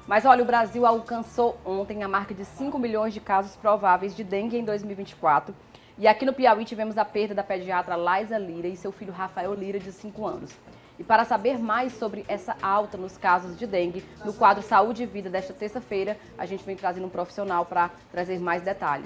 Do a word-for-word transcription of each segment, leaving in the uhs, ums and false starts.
Mas olha, o Brasil alcançou ontem a marca de cinco milhões de casos prováveis de dengue em dois mil e vinte e quatro. E aqui no Piauí tivemos a perda da pediatra Laisa Lira e seu filho Rafael Lira, de cinco anos. E para saber mais sobre essa alta nos casos de dengue, no quadro Saúde e Vida desta terça-feira, a gente vem trazendo um profissional para trazer mais detalhes.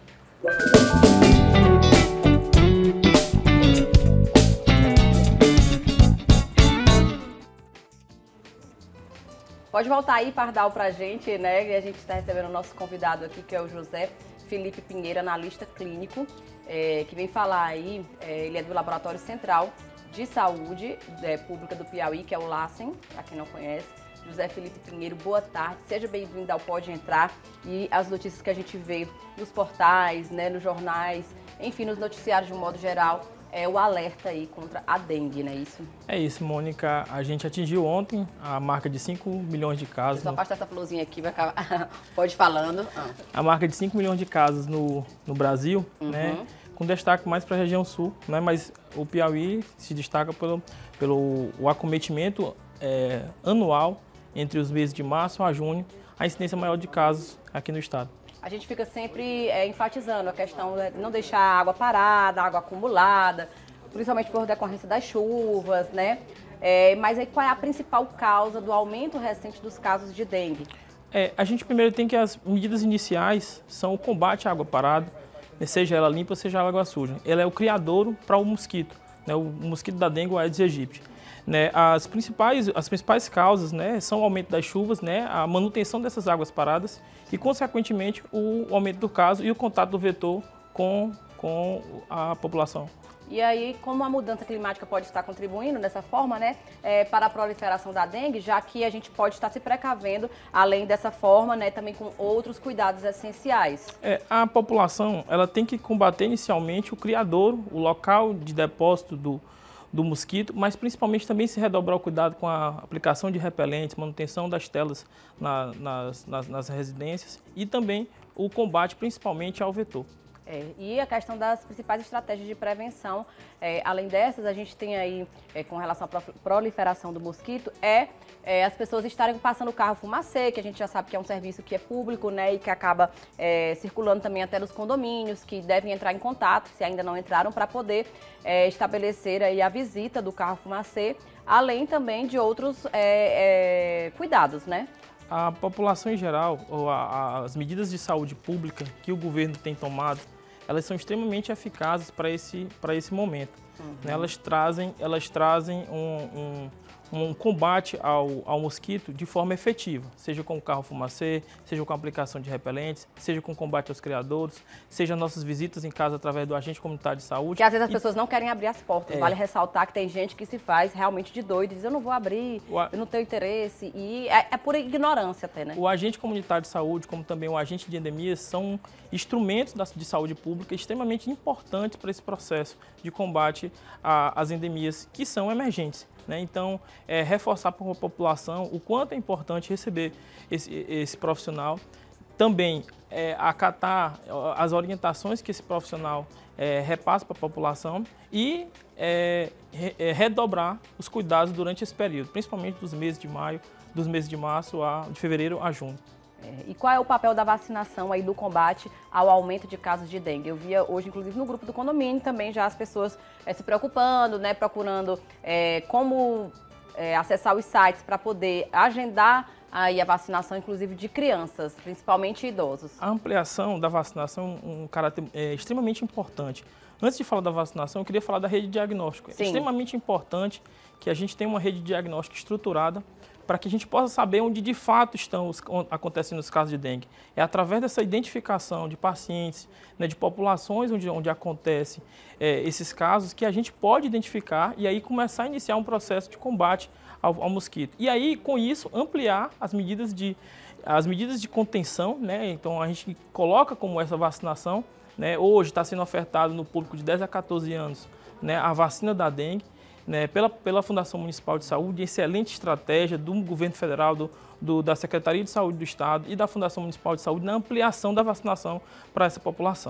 Pode voltar aí, Pardal, para a gente, né? E a gente está recebendo o nosso convidado aqui, que é o José Felipe Pinheiro, analista clínico, é, que vem falar aí, é, ele é do Laboratório Central de Saúde é, Pública do Piauí, que é o LACEN, para quem não conhece. José Felipe Pinheiro, boa tarde, seja bem-vindo ao Pode Entrar e as notícias que a gente vê nos portais, né, nos jornais, enfim, nos noticiários de um modo geral, é o alerta aí contra a dengue, não é isso? É isso, Mônica. A gente atingiu ontem a marca de cinco milhões de casos. Deixa eu só afastar essa florzinha aqui, vai acabar. Pode ir falando. Ah. A marca de cinco milhões de casos no, no Brasil, uhum. né? Com destaque mais para a região sul, né? Mas o Piauí se destaca pelo, pelo o acometimento é, anual entre os meses de março a junho, a incidência maior de casos aqui no estado. A gente fica sempre é, enfatizando a questão de não deixar a água parada, a água acumulada, principalmente por decorrência das chuvas, né? É, mas aí qual é a principal causa do aumento recente dos casos de dengue? É, a gente primeiro tem que as medidas iniciais são o combate à água parada, seja ela limpa, seja ela água suja. Ela é o criadouro para o mosquito, né? O mosquito da dengue, o Aedes aegypti. Né, as, principais, as principais causas, né, são o aumento das chuvas, né, a manutenção dessas águas paradas e, consequentemente, o aumento do caso e o contato do vetor com, com a população. E aí, como a mudança climática pode estar contribuindo dessa forma, né, é, para a proliferação da dengue, já que a gente pode estar se precavendo, além dessa forma, né, também com outros cuidados essenciais? É, a população ela tem que combater inicialmente o criadouro, o local de depósito do do mosquito, mas principalmente também se redobrar o cuidado com a aplicação de repelentes, manutenção das telas na, nas, nas, nas residências e também o combate principalmente ao vetor. É, e a questão das principais estratégias de prevenção, é, além dessas, a gente tem aí, é, com relação à proliferação do mosquito, é, é as pessoas estarem passando o carro fumacê, que a gente já sabe que é um serviço que é público, né, e que acaba é, circulando também até nos condomínios, que devem entrar em contato, se ainda não entraram, para poder é, estabelecer aí a visita do carro fumacê, além também de outros é, é, cuidados, né? A população em geral, ou a, a, as medidas de saúde pública que o governo tem tomado, elas são extremamente eficazes para esse, para esse momento. Uhum. Né? Elas trazem, elas trazem um, um, um combate ao, ao mosquito de forma efetiva, seja com o carro fumacê, seja com a aplicação de repelentes, seja com o combate aos criadouros, seja nossas visitas em casa através do agente comunitário de saúde. Que às vezes as e, pessoas não querem abrir as portas. É. Vale ressaltar que tem gente que se faz realmente de doido e diz, eu não vou abrir, a... eu não tenho interesse. E é, é por ignorância até, né? O agente comunitário de saúde, como também o agente de endemias, são instrumentos de saúde pública extremamente importantes para esse processo de combate às endemias que são emergentes. Né? Então, é, reforçar para a população o quanto é importante receber esse, esse profissional, também é, acatar as orientações que esse profissional é, repassa para a população e é, re, é, redobrar os cuidados durante esse período, principalmente dos meses de maio, dos meses de março, a, de fevereiro a junho. É, e qual é o papel da vacinação aí do combate ao aumento de casos de dengue? Eu via hoje, inclusive, no grupo do condomínio também já as pessoas é, se preocupando, né, procurando é, como é, acessar os sites para poder agendar aí a vacinação, inclusive, de crianças, principalmente idosos. A ampliação da vacinação é um caráter é, extremamente importante. Antes de falar da vacinação, eu queria falar da rede de diagnóstico. Sim. É extremamente importante que a gente tenha uma rede de diagnóstico estruturada para que a gente possa saber onde de fato estão os, acontecendo os casos de dengue. É através dessa identificação de pacientes, né, de populações onde, onde acontecem é, esses casos, que a gente pode identificar e aí começar a iniciar um processo de combate ao, ao mosquito. E aí, com isso, ampliar as medidas de, as medidas de contenção, né? Então, a gente coloca como essa vacinação, né? Hoje está sendo ofertado no público de dez a quatorze anos, né, a vacina da dengue. Né, pela, pela Fundação Municipal de Saúde, excelente estratégia do governo federal, do, do, da Secretaria de Saúde do Estado e da Fundação Municipal de Saúde na ampliação da vacinação para essa população.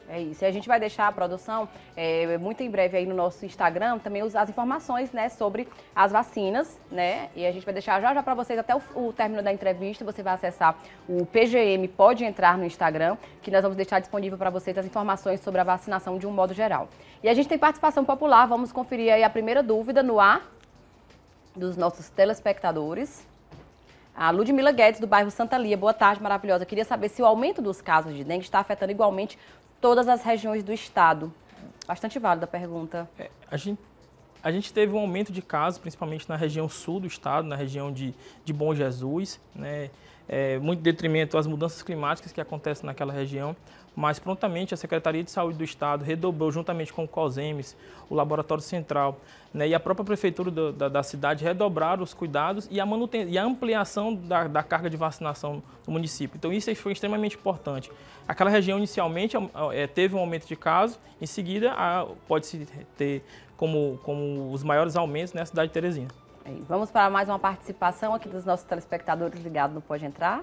É isso. E a gente vai deixar a produção é, muito em breve aí no nosso Instagram também os, as informações, né, sobre as vacinas, né? E a gente vai deixar já já para vocês até o, o término da entrevista. Você vai acessar o P G M Pode Entrar no Instagram, que nós vamos deixar disponível para vocês as informações sobre a vacinação de um modo geral. E a gente tem participação popular. Vamos conferir aí a primeira dúvida no ar dos nossos telespectadores. A Ludmila Guedes, do bairro Santa Lia. Boa tarde, maravilhosa. Eu queria saber se o aumento dos casos de dengue está afetando igualmente todas as regiões do estado. Bastante válida a pergunta. É, a, gente, a gente teve um aumento de casos, principalmente na região sul do estado, na região de, de Bom Jesus, né? É, muito detrimento às mudanças climáticas que acontecem naquela região, mas prontamente a Secretaria de Saúde do Estado redobrou, juntamente com o COSEMES, o Laboratório Central, né, e a própria Prefeitura do, da, da cidade redobraram os cuidados e a, manuten e a ampliação da, da carga de vacinação no município. Então isso foi extremamente importante. Aquela região inicialmente é, teve um aumento de casos, em seguida pode-se ter como, como os maiores aumentos na cidade de Teresina. Vamos para mais uma participação aqui dos nossos telespectadores ligados no Pode Entrar.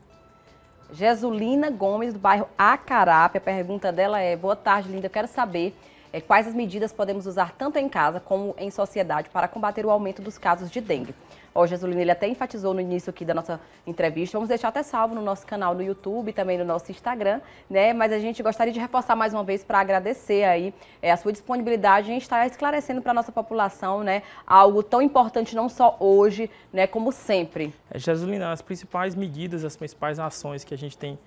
Jesulina Gomes, do bairro Acarape. A pergunta dela é: boa tarde, linda. Eu quero saber é, quais as medidas podemos usar tanto em casa como em sociedade para combater o aumento dos casos de dengue. Ó, Jesulina, ele até enfatizou no início aqui da nossa entrevista. Vamos deixar até salvo no nosso canal no YouTube e também no nosso Instagram, né? Mas a gente gostaria de reforçar mais uma vez para agradecer aí é, a sua disponibilidade em estar esclarecendo para a nossa população, né, algo tão importante não só hoje, né, como sempre. É, Jesulina, as principais medidas, as principais ações que a gente tem,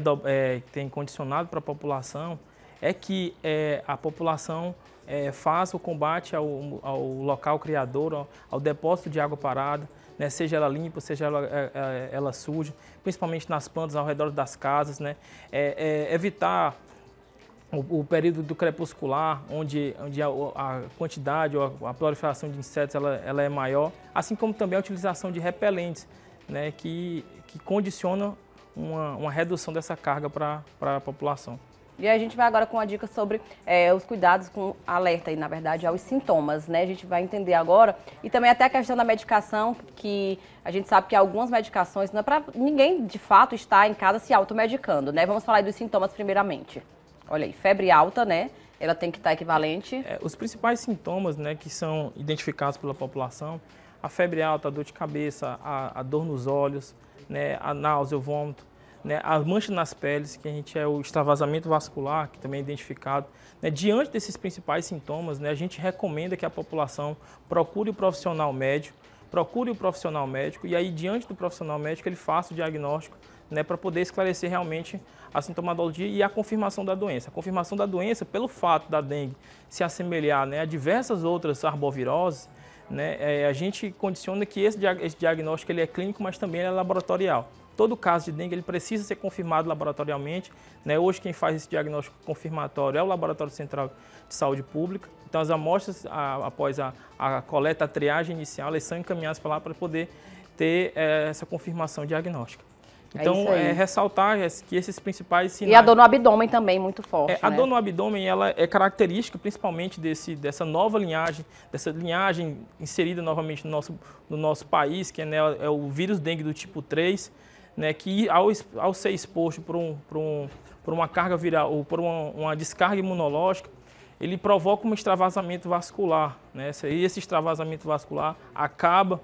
é, tem condicionado para a população é que é, a população É, faça o combate ao, ao local criador, ao, ao depósito de água parada, né, seja ela limpa, seja ela, é, ela suja, principalmente nas plantas ao redor das casas, né, é, é, evitar o, o período do crepuscular, onde, onde a, a quantidade ou a, a proliferação de insetos ela, ela é maior, assim como também a utilização de repelentes, né, que, que condicionam uma, uma redução dessa carga para a população. E a gente vai agora com a dica sobre é, os cuidados com alerta, e na verdade, aos sintomas, né? A gente vai entender agora. E também até a questão da medicação, que a gente sabe que algumas medicações não é para ninguém, de fato, estar em casa se automedicando, né? Vamos falar aí dos sintomas primeiramente. Olha aí, febre alta, né? Ela tem que estar equivalente. É, os principais sintomas, né, que são identificados pela população, a febre alta, a dor de cabeça, a, a dor nos olhos, né, a náusea, o vômito, né, as manchas nas peles, que a gente é o extravasamento vascular, que também é identificado. Né, diante desses principais sintomas, né, a gente recomenda que a população procure o profissional médico, procure o profissional médico e aí, diante do profissional médico, ele faça o diagnóstico, né, para poder esclarecer realmente a sintomatologia e a confirmação da doença. A confirmação da doença, pelo fato da dengue se assemelhar, né, a diversas outras arboviroses, né, é, a gente condiciona que esse, esse diagnóstico ele é clínico, mas também é laboratorial. Todo caso de dengue ele precisa ser confirmado laboratorialmente, né? Hoje quem faz esse diagnóstico confirmatório é o Laboratório Central de Saúde Pública. Então as amostras, a, após a, a coleta, a triagem inicial, elas são encaminhadas para lá para poder ter é, essa confirmação diagnóstica. Então, é, é ressaltar que esses principais sinais... E a dor no abdômen também muito forte, é, A né? dor no abdômen ela é característica principalmente desse, dessa nova linhagem, dessa linhagem inserida novamente no nosso, no nosso país, que é, né, é o vírus dengue do tipo três, né, que ao, ao ser exposto por, um, por, um, por uma carga viral ou por uma, uma descarga imunológica, ele provoca um extravasamento vascular, né? E esse extravasamento vascular acaba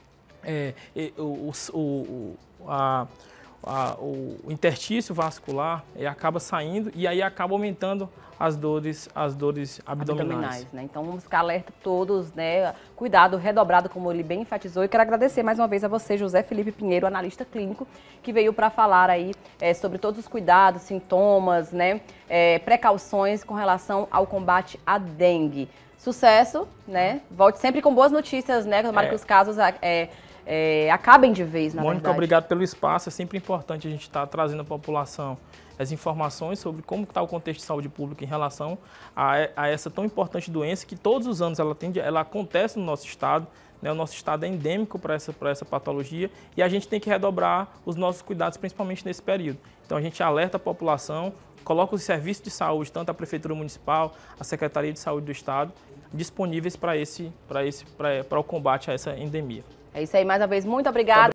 é, o, o, o, a, a, o interstício vascular e acaba saindo e aí acaba aumentando as dores, as dores abdominais. abdominais, né? Então vamos ficar alerta todos, né? Cuidado redobrado, como ele bem enfatizou. E quero agradecer mais uma vez a você, José Felipe Pinheiro, analista clínico, que veio para falar aí é, sobre todos os cuidados, sintomas, né? É, precauções com relação ao combate à dengue. Sucesso, né? Volte sempre com boas notícias, né? Tomara é. que os casos é, é, acabem de vez, na Mônica, verdade. obrigado pelo espaço. É sempre importante a gente estar trazendo à população as informações sobre como está o contexto de saúde pública em relação a, a essa tão importante doença que todos os anos ela, tende, ela acontece no nosso estado, né? O nosso estado é endêmico para essa, para essa patologia e a gente tem que redobrar os nossos cuidados, principalmente nesse período. Então a gente alerta a população, coloca os serviços de saúde, tanto a Prefeitura Municipal, a Secretaria de Saúde do Estado, disponíveis para esse, para esse, para o combate a essa endemia. É isso aí, mais uma vez, muito obrigada.